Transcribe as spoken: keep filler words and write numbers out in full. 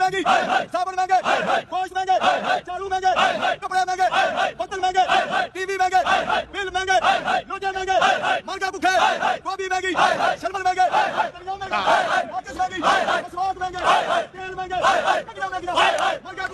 महंगी, साबुन महंगे, गोश्त महंगे, झाड़ू महंगे, कपड़े महंगे, बर्तन महंगे, टीवी महंगे, बिल महंगे, लोटे महंगे, मरगा भूखे, गोभी महंगी, शलमल महंगे, धनिया महंगा, माचिस महंगी, मसवाक महंगे, तेल महंगे, कपड़ा महंगा, मरगा